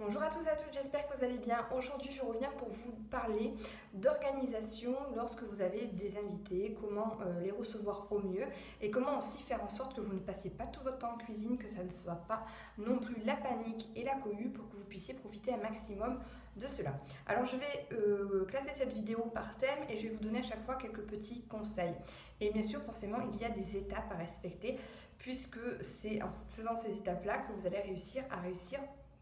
Bonjour à tous et à toutes, j'espère que vous allez bien. Aujourd'hui, je reviens pour vous parler d'organisation lorsque vous avez des invités, comment les recevoir au mieux et comment aussi faire en sorte que vous ne passiez pas tout votre temps en cuisine, que ça ne soit pas non plus la panique et la cohue pour que vous puissiez profiter un maximum de cela. Alors, je vais classer cette vidéo par thème et je vais vous donner à chaque fois quelques petits conseils. Et bien sûr, forcément, il y a des étapes à respecter puisque c'est en faisant ces étapes-là que vous allez réussir à réussir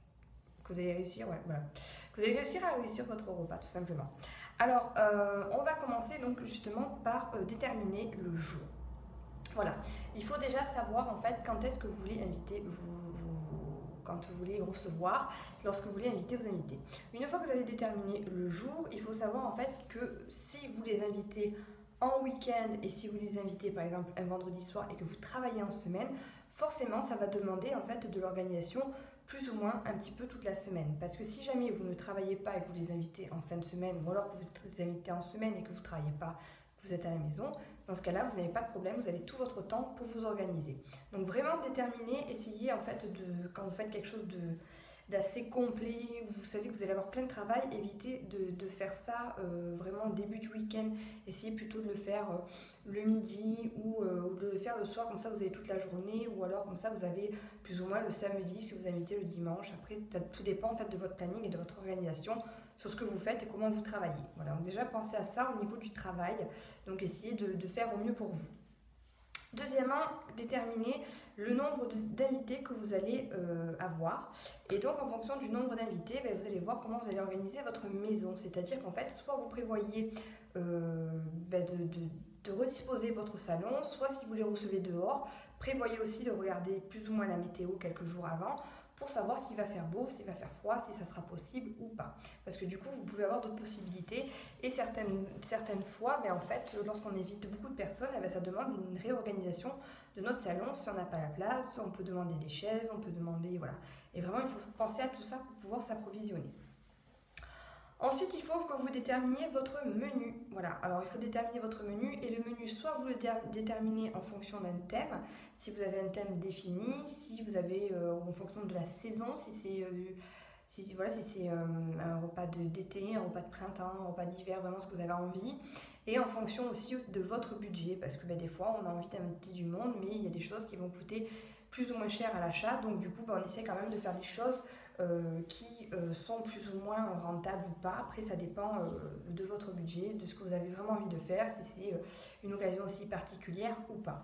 votre repas tout simplement. Alors, on va commencer donc justement par déterminer le jour. Voilà, il faut déjà savoir en fait quand est-ce que vous voulez inviter quand vous voulez recevoir, lorsque vous voulez inviter vos invités. Une fois que vous avez déterminé le jour, il faut savoir en fait que si vous les invitez en week-end et si vous les invitez par exemple un vendredi soir et que vous travaillez en semaine, forcément ça va demander en fait de l'organisation plus ou moins un petit peu toute la semaine. Parce que si jamais vous ne travaillez pas et que vous les invitez en fin de semaine, ou alors que vous les invitez en semaine et que vous ne travaillez pas, vous êtes à la maison, dans ce cas-là, vous n'avez pas de problème, vous avez tout votre temps pour vous organiser. Donc vraiment déterminer, essayez en fait quand vous faites quelque chose d'assez complet, vous savez que vous allez avoir plein de travail, évitez de faire ça vraiment au début du week-end, essayez plutôt de le faire le midi ou de le faire le soir, comme ça vous avez toute la journée, ou alors comme ça vous avez plus ou moins le samedi si vous invitez le dimanche. Après tout dépend en fait de votre planning et de votre organisation sur ce que vous faites et comment vous travaillez. Voilà, donc déjà pensez à ça au niveau du travail, donc essayez de faire au mieux pour vous. Deuxièmement, déterminer le nombre d'invités que vous allez avoir. Et donc, en fonction du nombre d'invités, vous allez voir comment vous allez organiser votre maison. C'est-à-dire qu'en fait, soit vous prévoyez de redisposer votre salon, soit si vous les recevez dehors, prévoyez aussi de regarder plus ou moins la météo quelques jours avant pour savoir s'il va faire beau, s'il va faire froid, si ça sera possible ou pas. Parce que du coup, vous pouvez avoir d'autres possibilités et certaines fois, en fait, lorsqu'on évite beaucoup de personnes, ça demande une réorganisation de notre salon. Si on n'a pas la place, on peut demander des chaises, on peut demander, voilà. Et vraiment, il faut penser à tout ça pour pouvoir s'approvisionner. Ensuite, il faut que vous déterminiez votre menu. Voilà, alors il faut déterminer votre menu et le menu, soit vous le déterminez en fonction d'un thème, si vous avez un thème défini, si vous avez en fonction de la saison, si c'est un repas d'été, un repas de printemps, un repas d'hiver, vraiment ce que vous avez envie. Et en fonction aussi de votre budget, parce que des fois on a envie d'inviter du monde, mais il y a des choses qui vont coûter plus ou moins cher à l'achat, donc du coup on essaie quand même de faire des choses qui sont plus ou moins rentables ou pas. Après ça dépend de votre budget, de ce que vous avez vraiment envie de faire, si c'est une occasion aussi particulière ou pas.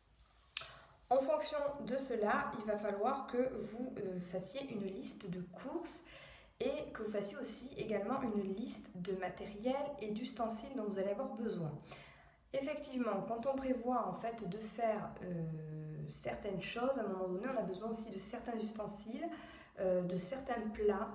En fonction de cela, il va falloir que vous fassiez une liste de courses et que vous fassiez aussi également une liste de matériel et d'ustensiles dont vous allez avoir besoin. Effectivement, quand on prévoit en fait de faire certaines choses, à un moment donné, on a besoin aussi de certains ustensiles, de certains plats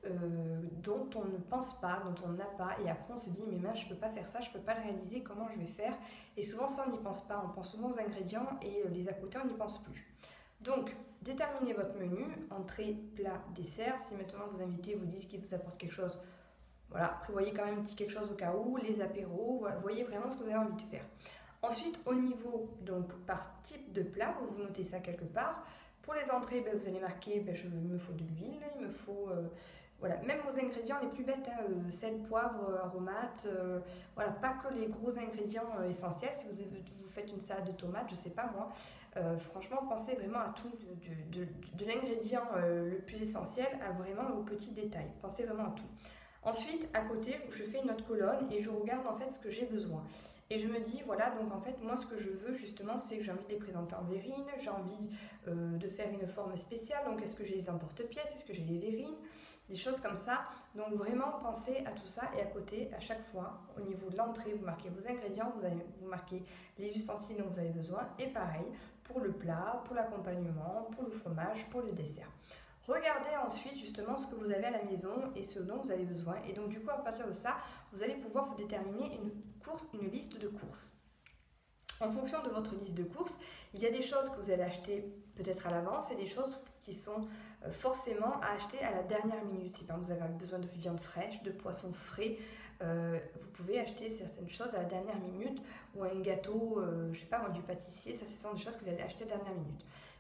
dont on ne pense pas, dont on n'a pas, et après on se dit mais mince, je peux pas faire ça, je peux pas le réaliser, comment je vais faire? Et souvent ça on n'y pense pas, on pense souvent aux ingrédients et les à côté on n'y pense plus. Donc déterminez votre menu, entrée, plat, dessert. Si maintenant vos invités vous disent qu'ils vous apportent quelque chose, voilà, prévoyez quand même quelque chose au cas où, les apéros, voilà, voyez vraiment ce que vous avez envie de faire. Ensuite, au niveau, donc par type de plat, vous notez ça quelque part. Pour les entrées, vous allez marquer, il me faut de l'huile, il me faut, voilà, même vos ingrédients les plus bêtes, sel, poivre, aromates, voilà, pas que les gros ingrédients essentiels. Si vous faites une salade de tomates, je sais pas moi, franchement, pensez vraiment à tout, de l'ingrédient le plus essentiel à vraiment aux petits détails. Pensez vraiment à tout. Ensuite, à côté, je fais une autre colonne et je regarde en fait ce que j'ai besoin. Et je me dis, voilà, donc en fait, moi ce que je veux justement, c'est que j'ai envie de les présenter en verrine, j'ai envie de faire une forme spéciale, donc est-ce que j'ai les emporte-pièces, est-ce que j'ai les verrines, des choses comme ça. Donc vraiment, pensez à tout ça et à côté, à chaque fois, au niveau de l'entrée, vous marquez vos ingrédients, vous marquez les ustensiles dont vous avez besoin et pareil pour le plat, pour l'accompagnement, pour le fromage, pour le dessert. Regardez ensuite justement ce que vous avez à la maison et ce dont vous avez besoin. Et donc du coup, à partir de ça, vous allez pouvoir vous déterminer une liste de courses. En fonction de votre liste de courses, il y a des choses que vous allez acheter peut-être à l'avance et des choses qui sont forcément à acheter à la dernière minute. Si par exemple vous avez besoin de viande fraîche, de poisson frais, vous pouvez acheter certaines choses à la dernière minute ou un gâteau, je sais pas moi, du pâtissier, ça ce sont des choses que vous allez acheter à la dernière minute.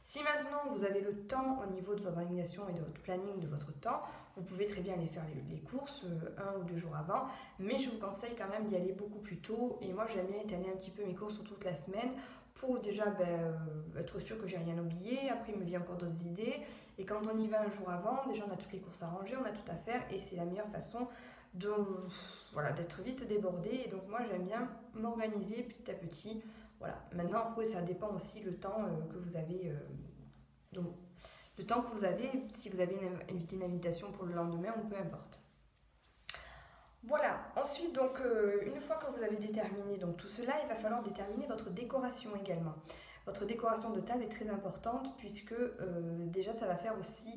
Si maintenant vous avez le temps au niveau de votre organisation et de votre planning de votre temps, vous pouvez très bien aller faire les courses 1 ou 2 jours avant, mais je vous conseille quand même d'y aller beaucoup plus tôt. Et moi j'aime bien étaler un petit peu mes courses sur toute la semaine pour déjà être sûr que j'ai rien oublié. Après il me vient encore d'autres idées, et quand on y va un jour avant, déjà on a toutes les courses à ranger, on a tout à faire, et c'est la meilleure façon d'être vite débordé. Et donc moi j'aime bien m'organiser petit à petit. Voilà. Maintenant après ça dépend aussi le temps que vous avez. Donc le temps que vous avez, si vous avez une invitation pour le lendemain ou peu importe. Voilà, ensuite donc une fois que vous avez déterminé donc tout cela, il va falloir déterminer votre décoration également. Votre décoration de table est très importante puisque déjà ça va faire aussi,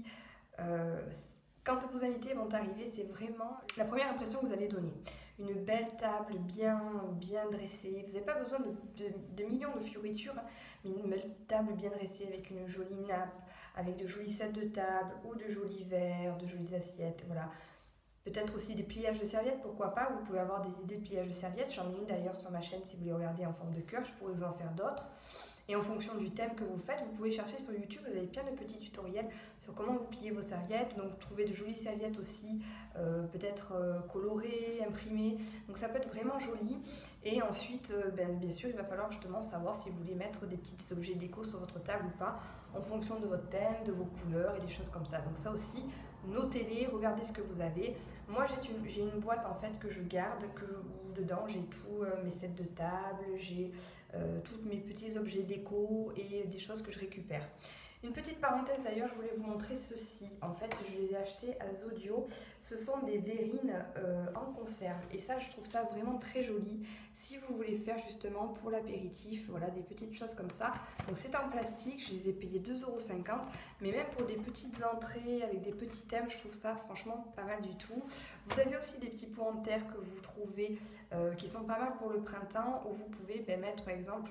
quand vos invités vont arriver, c'est vraiment la première impression que vous allez donner. Une belle table bien dressée, vous n'avez pas besoin de millions de fioritures, mais une belle table bien dressée avec une jolie nappe, avec de jolis sets de table ou de jolis verres, de jolies assiettes, voilà. Peut-être aussi des pliages de serviettes, pourquoi pas, vous pouvez avoir des idées de pliages de serviettes. J'en ai une d'ailleurs sur ma chaîne si vous les regardez en forme de cœur, je pourrais vous en faire d'autres. Et en fonction du thème que vous faites, vous pouvez chercher sur YouTube, vous avez plein de petits tutoriels sur comment vous pliez vos serviettes. Donc trouver de jolies serviettes aussi, peut-être colorées, imprimées. Donc ça peut être vraiment joli. Et ensuite, bien sûr, il va falloir justement savoir si vous voulez mettre des petits objets déco sur votre table ou pas, en fonction de votre thème, de vos couleurs et des choses comme ça. Donc ça aussi, notez-les, regardez ce que vous avez. Moi j'ai une boîte en fait que je garde, où dedans j'ai tous mes sets de table, j'ai tous mes petits objets déco et des choses que je récupère. Une petite parenthèse d'ailleurs, je voulais vous montrer ceci. En fait, je les ai achetés à Zodio. Ce sont des verrines en conserve. Et ça, je trouve ça vraiment très joli. Si vous voulez faire justement pour l'apéritif, voilà, des petites choses comme ça. Donc c'est en plastique, je les ai payés 2,50 €. Mais même pour des petites entrées avec des petits thèmes, je trouve ça franchement pas mal du tout. Vous avez aussi des petits pots en terre que vous trouvez qui sont pas mal pour le printemps, où vous pouvez mettre par exemple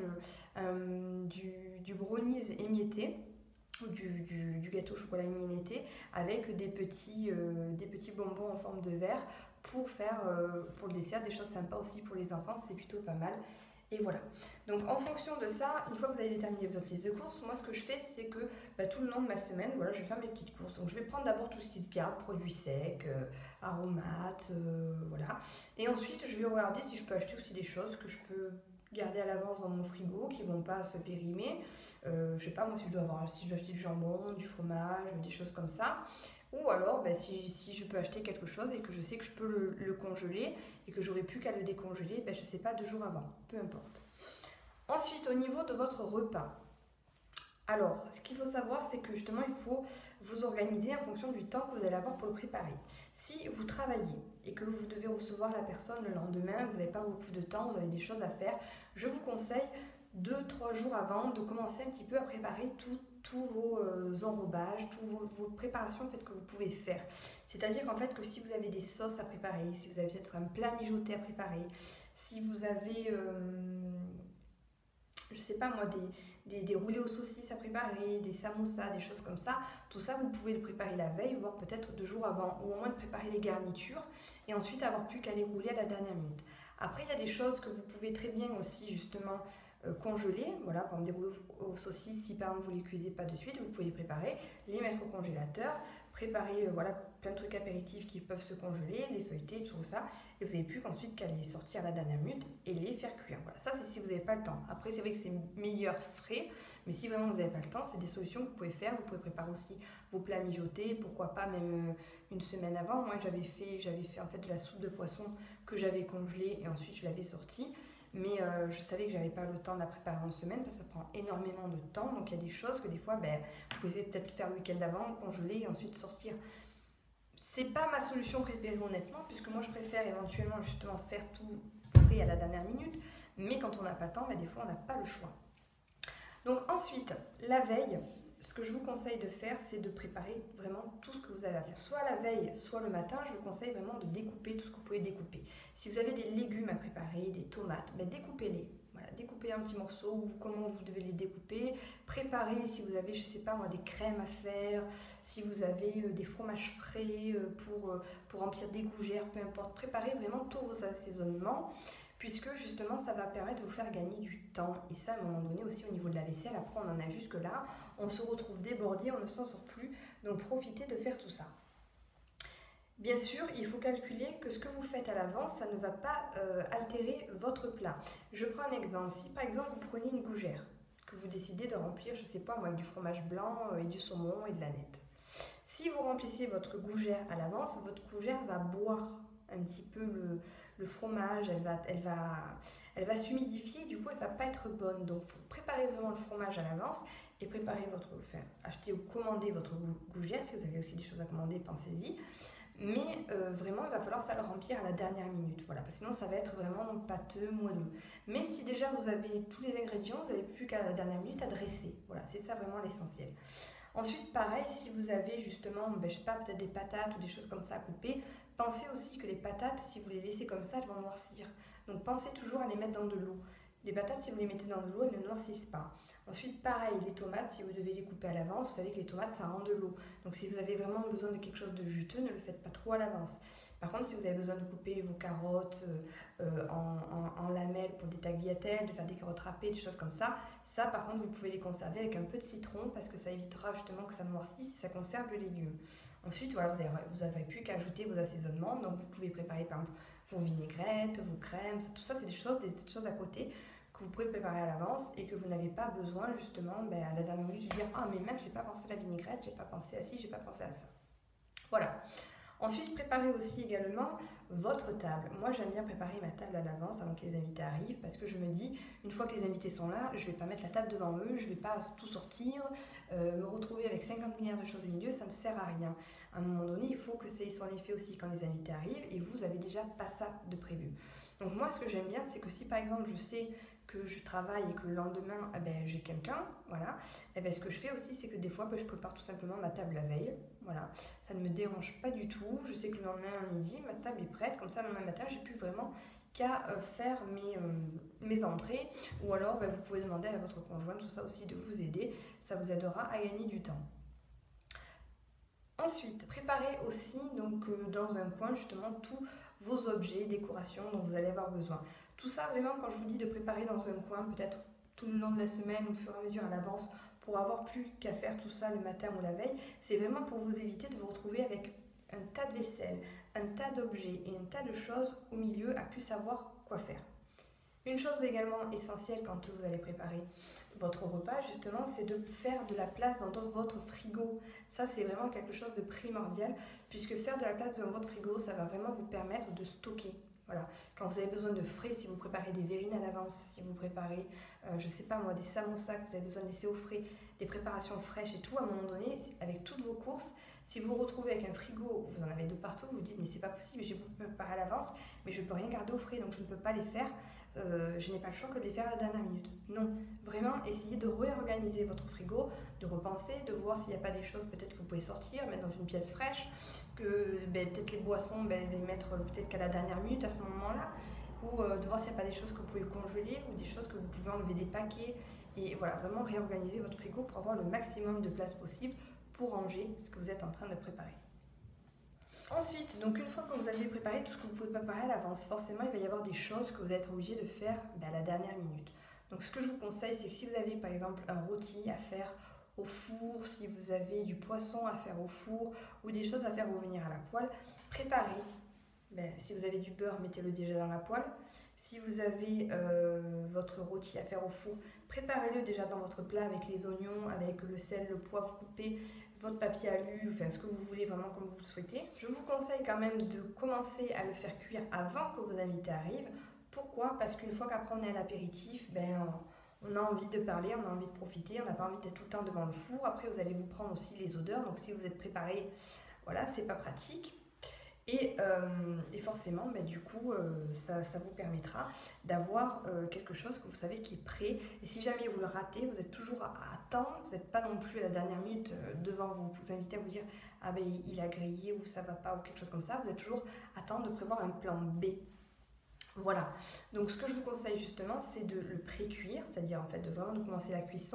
du brownies émietté, ou du gâteau au chocolat émietté avec des petits bonbons en forme de verre pour faire pour le dessert des choses sympas aussi pour les enfants, c'est plutôt pas mal. Et voilà, donc en fonction de ça, une fois que vous avez déterminé votre liste de courses, moi ce que je fais c'est que tout le long de ma semaine, voilà, je vais faire mes petites courses. Donc je vais prendre d'abord tout ce qui se garde, produits secs, aromates, voilà. Et ensuite je vais regarder si je peux acheter aussi des choses que je peux garder à l'avance dans mon frigo, qui vont pas se périmer. Je sais pas moi si je dois acheter du jambon, du fromage, des choses comme ça. Ou alors si je peux acheter quelque chose et que je sais que je peux le congeler et que j'aurai plus qu'à le décongeler, je sais pas, 2 jours avant, peu importe. Ensuite, au niveau de votre repas, alors ce qu'il faut savoir, c'est que justement il faut vous organiser en fonction du temps que vous allez avoir pour le préparer. Si vous travaillez et que vous devez recevoir la personne le lendemain, vous n'avez pas beaucoup de temps, vous avez des choses à faire, je vous conseille 2-3 jours avant de commencer un petit peu à préparer tous vos enrobages, toutes vos préparations en fait, que vous pouvez faire. C'est-à-dire qu'en fait que si vous avez des sauces à préparer, si vous avez peut-être un plat mijoté à préparer, si vous avez je sais pas moi, des roulés aux saucisses à préparer, des samosas, des choses comme ça. Tout ça, vous pouvez le préparer la veille, voire peut-être 2 jours avant, ou au moins de préparer les garnitures et ensuite avoir plus qu'à les rouler à la dernière minute. Après, il y a des choses que vous pouvez très bien aussi justement congeler. Voilà, par exemple des rouleaux aux saucisses, si par exemple vous les cuisez pas de suite, vous pouvez les préparer, les mettre au congélateur, préparer voilà, plein de trucs apéritifs qui peuvent se congeler, les feuilleter, tout ça, et vous n'avez plus qu'ensuite qu'à les sortir à la dernière minute et les faire cuire. Voilà, ça c'est si vous n'avez pas le temps. Après c'est vrai que c'est meilleur frais, mais si vraiment vous n'avez pas le temps, c'est des solutions que vous pouvez faire. Vous pouvez préparer aussi vos plats mijotés, pourquoi pas même une semaine avant. Moi j'avais fait en fait de la soupe de poisson que j'avais congelée et ensuite je l'avais sortie. Mais je savais que j'avais pas le temps de la préparer en semaine parce que ça prend énormément de temps. Donc il y a des choses que des fois, vous pouvez peut-être faire le week-end d'avant, congeler et ensuite sortir. C'est pas ma solution préférée honnêtement, puisque moi je préfère éventuellement justement faire tout frais à la dernière minute. Mais quand on n'a pas le temps, des fois on n'a pas le choix. Donc ensuite, la veille, ce que je vous conseille de faire, c'est de préparer vraiment tout ce que vous avez à faire. Soit la veille, soit le matin, je vous conseille vraiment de découper tout ce que vous pouvez découper. Si vous avez des légumes à préparer, des tomates, découpez-les. Voilà, découpez un petit morceau ou comment vous devez les découper. Préparez si vous avez, je sais pas moi, des crèmes à faire, si vous avez des fromages frais pour remplir des gougères, peu importe. Préparez vraiment tous vos assaisonnements. puisque justement ça va permettre de vous faire gagner du temps. Et ça, à un moment donné aussi au niveau de la vaisselle, après on en a jusque là, on se retrouve débordé, on ne s'en sort plus, donc profitez de faire tout ça. Bien sûr, il faut calculer que ce que vous faites à l'avance, ça ne va pas altérer votre plat. Je prends un exemple. Si par exemple vous prenez une gougère, que vous décidez de remplir, je ne sais pas moi, avec du fromage blanc et du saumon et de la nette. Si vous remplissez votre gougère à l'avance, votre gougère va boire un petit peu le fromage, elle va s'humidifier, du coup elle ne va pas être bonne. Donc préparez vraiment le fromage à l'avance et achetez ou commandez votre gougère. Si vous avez aussi des choses à commander, pensez-y. Mais vraiment, il va falloir ça le remplir à la dernière minute. Voilà, parce que sinon, ça va être vraiment pâteux, moelleux. Mais si déjà vous avez tous les ingrédients, vous n'avez plus qu'à la dernière minute à dresser. Voilà, c'est ça vraiment l'essentiel. Ensuite, pareil, si vous avez justement, je sais pas, peut-être des patates ou des choses comme ça à couper, pensez aussi que les patates, si vous les laissez comme ça, elles vont noircir. Donc pensez toujours à les mettre dans de l'eau. Les patates, si vous les mettez dans de l'eau, elles ne noircissent pas. Ensuite, pareil, les tomates, si vous devez les couper à l'avance, vous savez que les tomates, ça rend de l'eau. Donc si vous avez vraiment besoin de quelque chose de juteux, ne le faites pas trop à l'avance. Par contre, si vous avez besoin de couper vos carottes en lamelles pour des tagliatelles, de faire des carottes râpées, des choses comme ça par contre, vous pouvez les conserver avec un peu de citron parce que ça évitera justement que ça noircisse et ça conserve le légume. Ensuite, voilà, vous avez plus qu'à ajouter vos assaisonnements. Donc vous pouvez préparer par exemple vos vinaigrettes, vos crèmes, tout ça c'est des choses à côté que vous pouvez préparer à l'avance et que vous n'avez pas besoin justement à la dernière minute de dire « Ah mais même j'ai pas pensé à la vinaigrette, j'ai pas pensé à ci, j'ai pas pensé à ça ». Voilà. Ensuite, préparez aussi également votre table. Moi, j'aime bien préparer ma table à l'avance avant que les invités arrivent parce que je me dis, une fois que les invités sont là, je ne vais pas mettre la table devant eux, je ne vais pas tout sortir, me retrouver avec 50 milliards de choses au milieu, ça ne sert à rien. À un moment donné, il faut que ça ait son effet aussi quand les invités arrivent et vous avez déjà pas ça de prévu. Donc moi, ce que j'aime bien, c'est que si par exemple, je sais que je travaille et que le lendemain, j'ai quelqu'un, voilà, ce que je fais aussi, c'est que des fois, je prépare tout simplement ma table la veille, voilà, ça ne me dérange pas du tout, je sais que le lendemain à midi, ma table est prête, comme ça, le lendemain matin, j'ai plus vraiment qu'à faire mes entrées, ou alors vous pouvez demander à votre conjoint, tout ça aussi, de vous aider, ça vous aidera à gagner du temps. Ensuite, préparez aussi dans un coin justement tous vos objets, décorations dont vous allez avoir besoin. Tout ça vraiment quand je vous dis de préparer dans un coin, peut-être tout le long de la semaine ou au fur et à mesure à l'avance pour avoir plus qu'à faire tout ça le matin ou la veille, c'est vraiment pour vous éviter de vous retrouver avec un tas de vaisselle, un tas d'objets et un tas de choses au milieu à plus savoir quoi faire. Une chose également essentielle quand vous allez préparer votre repas, justement, c'est de faire de la place dans votre frigo. Ça, c'est vraiment quelque chose de primordial, puisque faire de la place dans votre frigo, ça va vraiment vous permettre de stocker. Voilà. Quand vous avez besoin de frais, si vous préparez des verrines à l'avance, si vous préparez, je sais pas moi, des samosas que vous avez besoin de laisser au frais, des préparations fraîches et tout, à un moment donné, avec toutes vos courses, si vous vous retrouvez avec un frigo, vous en avez de partout, vous vous dites mais c'est pas possible, j'ai préparé à l'avance, mais je ne peux rien garder au frais, donc je ne peux pas les faire, je n'ai pas le choix que de les faire à la dernière minute. Non, vraiment, essayez de réorganiser votre frigo, de repenser, de voir s'il n'y a pas des choses peut-être que vous pouvez sortir, mettre dans une pièce fraîche, que peut-être les boissons, les mettre peut-être qu'à la dernière minute à ce moment-là, ou de voir s'il n'y a pas des choses que vous pouvez congeler ou des choses que vous pouvez enlever des paquets. Et voilà, vraiment réorganiser votre frigo pour avoir le maximum de place possible pour ranger ce que vous êtes en train de préparer. Ensuite, donc une fois que vous avez préparé tout ce que vous pouvez préparer à l'avance, forcément il va y avoir des choses que vous allez être obligé de faire à la dernière minute. Donc ce que je vous conseille, c'est que si vous avez par exemple un rôti à faire au four, si vous avez du poisson à faire au four ou des choses à faire revenir à la poêle, préparez. Si vous avez du beurre, mettez-le déjà dans la poêle. Si vous avez votre rôti à faire au four, préparez-le déjà dans votre plat avec les oignons, avec le sel, le poivre coupé, votre papier alu, enfin ce que vous voulez vraiment comme vous le souhaitez. Je vous conseille quand même de commencer à le faire cuire avant que vos invités arrivent. Pourquoi? Parce qu'une fois qu'après on est à l'apéritif, on a envie de parler, on a envie de profiter, on n'a pas envie d'être tout le temps devant le four. Après vous allez vous prendre aussi les odeurs, donc si vous êtes préparé, voilà, c'est pas pratique. Et forcément, du coup, ça vous permettra d'avoir quelque chose que vous savez qui est prêt. Et si jamais vous le ratez, vous êtes toujours à temps. Vous n'êtes pas non plus à la dernière minute devant vos invités à vous dire « Ah il a grillé » ou « ça va pas » ou quelque chose comme ça. Vous êtes toujours à temps de prévoir un plan B. Voilà, donc ce que je vous conseille justement, c'est de le pré-cuire, c'est-à-dire en fait de vraiment commencer la cuisson,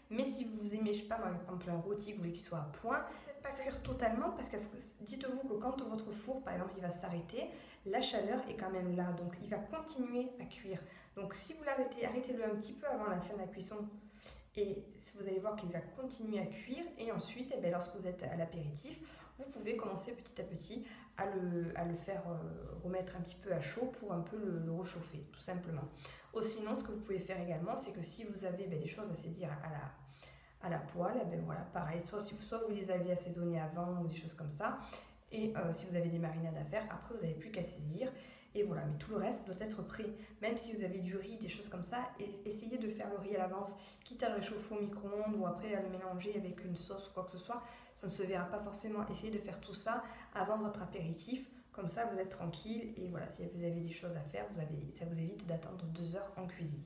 Mais si vous aimez, je sais pas, par exemple un rôti, vous voulez qu'il soit à point, ne faites pas cuire totalement parce que dites-vous que quand votre four, par exemple, il va s'arrêter, la chaleur est quand même là, donc il va continuer à cuire. Donc si vous l'arrêtez, arrêtez-le un petit peu avant la fin de la cuisson et vous allez voir qu'il va continuer à cuire. Et ensuite, eh bien, lorsque vous êtes à l'apéritif, vous pouvez commencer petit à petit à le faire remettre un petit peu à chaud pour un peu le réchauffer, tout simplement. Sinon, ce que vous pouvez faire également, c'est que si vous avez des choses à saisir à la poêle, ben voilà, pareil, soit vous les avez assaisonnées avant ou des choses comme ça, et si vous avez des marinades à faire, après vous n'avez plus qu'à saisir. Et voilà, mais tout le reste doit être prêt. Même si vous avez du riz, des choses comme ça, essayez de faire le riz à l'avance, quitte à le réchauffer au micro-ondes ou après à le mélanger avec une sauce ou quoi que ce soit. Ça ne se verra pas forcément. Essayez de faire tout ça avant votre apéritif. Comme ça, vous êtes tranquille. Et voilà, si vous avez des choses à faire, ça vous évite d'attendre 2 heures en cuisine.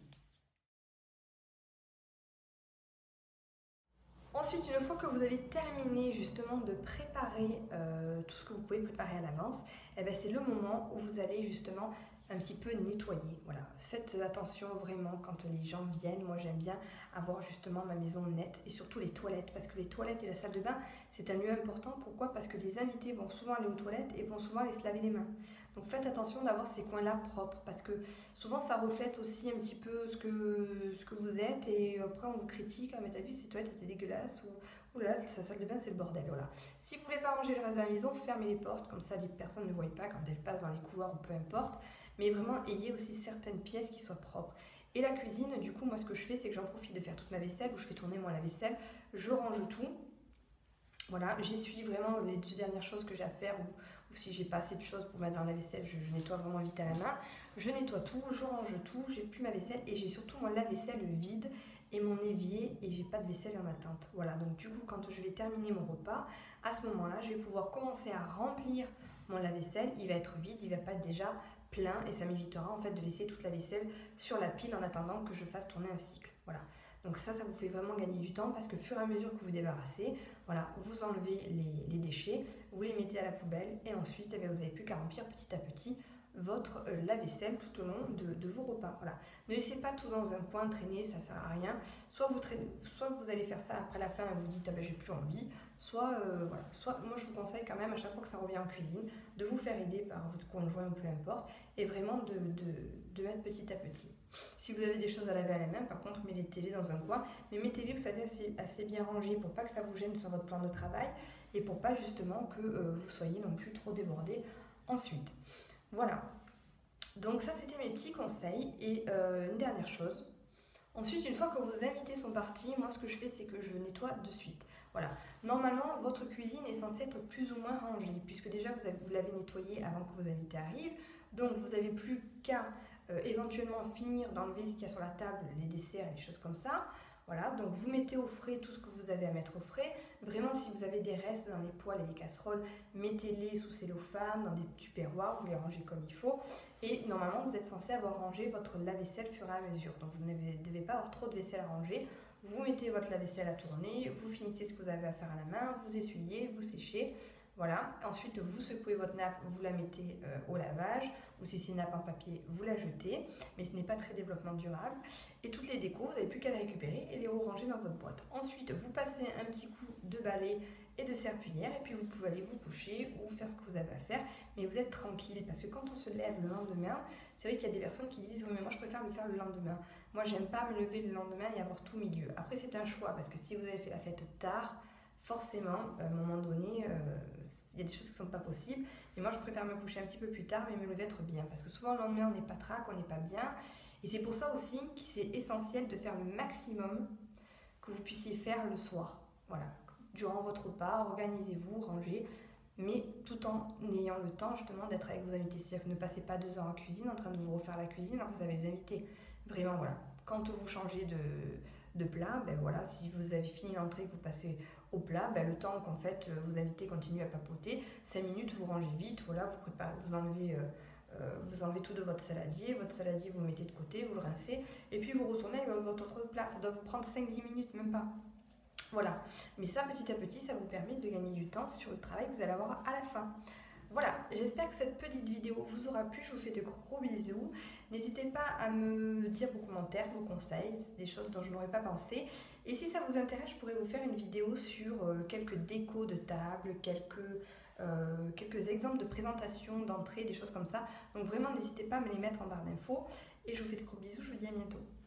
Ensuite, une fois que vous avez terminé justement de préparer tout ce que vous pouvez préparer à l'avance, eh ben, c'est le moment où vous allez justement un petit peu nettoyer. Voilà. Faites attention vraiment quand les gens viennent. Moi, j'aime bien avoir justement ma maison nette et surtout les toilettes, parce que les toilettes et la salle de bain, c'est un lieu important. Pourquoi? Parce que les invités vont souvent aller aux toilettes et vont souvent aller se laver les mains. Donc faites attention d'avoir ces coins-là propres, parce que souvent ça reflète aussi un petit peu ce que vous êtes, et après on vous critique: ah mais t'as vu, ces toilettes étaient dégueulasses, ou là sa salle de bain c'est le bordel. Voilà. Si vous voulez pas ranger le reste de la maison, fermez les portes, comme ça les personnes ne voient pas quand elles passent dans les couloirs ou peu importe, mais vraiment ayez aussi certaines pièces qui soient propres. Et la cuisine, du coup, moi ce que je fais, c'est que j'en profite de faire toute ma vaisselle, ou je fais tourner moi la vaisselle, je range tout. Voilà, j'essuie vraiment les 2 dernières choses que j'ai à faire, ou si j'ai pas assez de choses pour mettre dans la vaisselle, je nettoie vraiment vite à la main. Je nettoie tout, je range tout, j'ai plus ma vaisselle, et j'ai surtout moi la vaisselle vide et mon évier, et j'ai pas de vaisselle en attente. Voilà, donc du coup quand je vais terminer mon repas, à ce moment-là, je vais pouvoir commencer à remplir mon lave-vaisselle. Il va être vide, il va pas être déjà plein, et ça m'évitera en fait de laisser toute la vaisselle sur la pile en attendant que je fasse tourner un cycle. Voilà. Donc ça vous fait vraiment gagner du temps, parce que au fur et à mesure que vous débarrassez, voilà, vous enlevez les déchets, vous les mettez à la poubelle, et ensuite vous n'avez plus qu'à remplir petit à petit votre lave-vaisselle tout au long de vos repas. Voilà. Ne laissez pas tout dans un coin traîner, ça ne sert à rien. Soit vous allez faire ça après la fin et vous dites: ah ben j'ai plus envie, soit moi je vous conseille quand même, à chaque fois que ça revient en cuisine, de vous faire aider par votre conjoint ou peu importe, et vraiment de mettre petit à petit. Si vous avez des choses à laver à la main, par contre, mettez-les dans un coin, mais mettez-les, vous savez, assez bien rangés pour pas que ça vous gêne sur votre plan de travail, et pour pas justement que vous soyez non plus trop débordé ensuite. Voilà, donc ça c'était mes petits conseils. Et une dernière chose, ensuite, une fois que vos invités sont partis, moi ce que je fais, c'est que je nettoie de suite. Voilà, normalement votre cuisine est censée être plus ou moins rangée, puisque déjà vous l'avez nettoyée avant que vos invités arrivent, donc vous n'avez plus qu'à éventuellement finir d'enlever ce qu'il y a sur la table, les desserts et les choses comme ça. Voilà, donc vous mettez au frais tout ce que vous avez à mettre au frais. Vraiment, si vous avez des restes dans les poêles et les casseroles, mettez-les sous cellophane, dans des tupperwares, vous les rangez comme il faut. Et normalement, vous êtes censé avoir rangé votre lave-vaisselle au fur et à mesure. Donc vous ne devez pas avoir trop de vaisselle à ranger. Vous mettez votre lave-vaisselle à tourner, vous finissez ce que vous avez à faire à la main, vous essuyez, vous séchez. Voilà, ensuite vous secouez votre nappe, vous la mettez au lavage, ou si c'est une nappe en papier, vous la jetez, mais ce n'est pas très développement durable. Et toutes les décos, vous n'avez plus qu'à les récupérer et les ranger dans votre boîte. Ensuite, vous passez un petit coup de balai et de serpillière, et puis vous pouvez aller vous coucher ou faire ce que vous avez à faire, mais vous êtes tranquille, parce que quand on se lève le lendemain, c'est vrai qu'il y a des personnes qui disent: oui mais moi je préfère le faire le lendemain. Moi j'aime pas me lever le lendemain et avoir tout milieu. Après c'est un choix, parce que si vous avez fait la fête tard, forcément, à un moment donné, il y a des choses qui ne sont pas possibles. Et moi, je préfère me coucher un petit peu plus tard, mais me lever être bien. Parce que souvent, le lendemain, on n'est pas trac, on n'est pas bien. Et c'est pour ça aussi que c'est essentiel de faire le maximum que vous puissiez faire le soir. Voilà. Durant votre repas, organisez-vous, rangez, mais tout en ayant le temps justement d'être avec vos invités. C'est-à-dire que ne passez pas 2 heures en cuisine en train de vous refaire la cuisine alors que vous avez les invités. Vraiment, voilà. Quand vous changez de plat, ben voilà, si vous avez fini l'entrée et que vous passez au plat, ben le temps qu'en fait vos invités continuent à papoter, 5 minutes, vous rangez vite, voilà, vous préparez, vous enlevez tout de votre saladier vous le mettez de côté, vous le rincez, et puis vous retournez avec votre autre plat. Ça doit vous prendre 5-10 minutes, même pas. Voilà, mais ça petit à petit, ça vous permet de gagner du temps sur le travail que vous allez avoir à la fin. Voilà, j'espère que cette petite vidéo vous aura plu, je vous fais de gros bisous. N'hésitez pas à me dire vos commentaires, vos conseils, des choses dont je n'aurais pas pensé. Et si ça vous intéresse, je pourrais vous faire une vidéo sur quelques décos de table, quelques exemples de présentation, d'entrée, des choses comme ça. Donc vraiment, n'hésitez pas à me les mettre en barre d'infos. Et je vous fais de gros bisous, je vous dis à bientôt.